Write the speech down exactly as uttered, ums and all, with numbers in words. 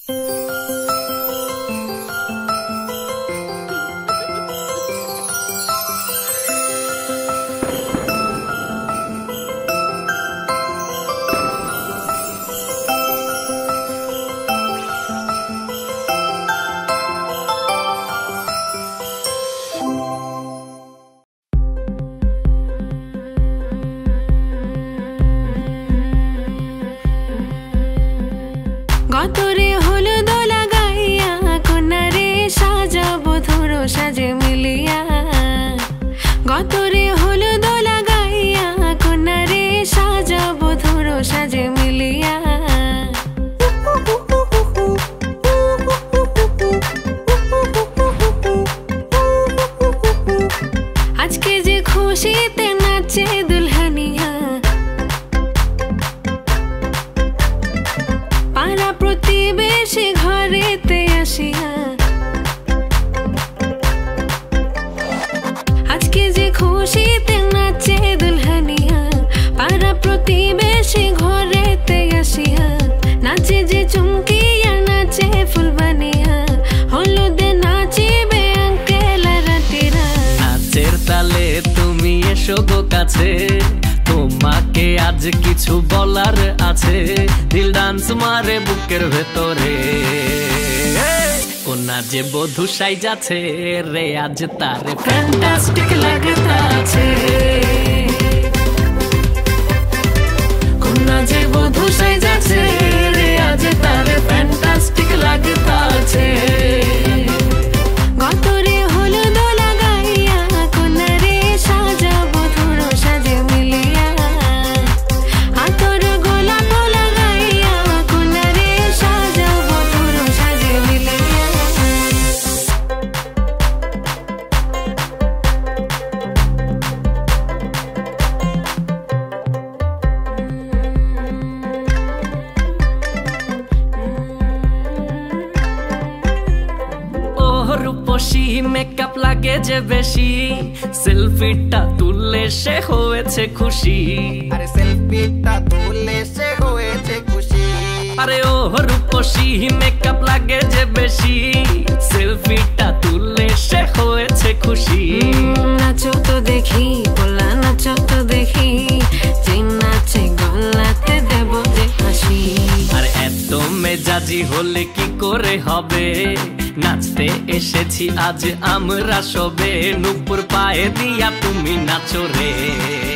গতরে হলুদ লাগাইয়া কোনারে সাজাবো ধরো সাজে মিলিয়া গতরে হলুদ লাগাইয়া কোনারে সাজাবো ধরো সাজে মিলিয়া আজকে যে খুশিতে নাচে দুলহানিয়া পাড়া প্রতিবেশী ঘরেতে আসিয়া আজকে যে খুশিতে নাচে দুলহানিয়া পাড়া প্রতিবেশী ঘরেতে আসিয়া নাচে যে চুমকিয়া নাচে ফুলবানিয়া হলুদে নাচিবে আঙ্কেল রাটিরা নাচের তালে তুমি এসো গো কাছে তোমাকে আজ কিছু বলার আছে দিল ডান্স মারে বুকের ভেতরে কোনা যে বধূ সাইজাছে রে আজ তার ফ্যান্টাস্টিক লাগতাছে কোনা যে বধূ সাইজাছে রে আজ তার ফ্যান্টাস্টিক লাগতাছে গতরে হলুদ লাগাইয়া কোনারে সাজাবো ধরো সাজে মিলিয়া আতর গোলাপ লাগাইয়া কোনারে সাজাবো ধরো সাজে মিলিয়া রূপসী মেকআপ লাগে যে বেশি সেলফিটা তুললে সে হয়েছে খুশি আরে সেলফিটা তুললে সে হয়েছে খুশি আরে ও রূপসী মেকআপ লাগে যে বেশি সেলফিটা তুললে সে হয়েছে খুশি নাচো তো দেখি বলা নাচো তো দেখি যে নাচে গলাতে দেব যে হাসি আর এত মেজাজি হলে কি করে হবে নাচতে এসেছি আজ আমরা সবে নুপুর পায়ে দিয়া তুমি নাচো রে।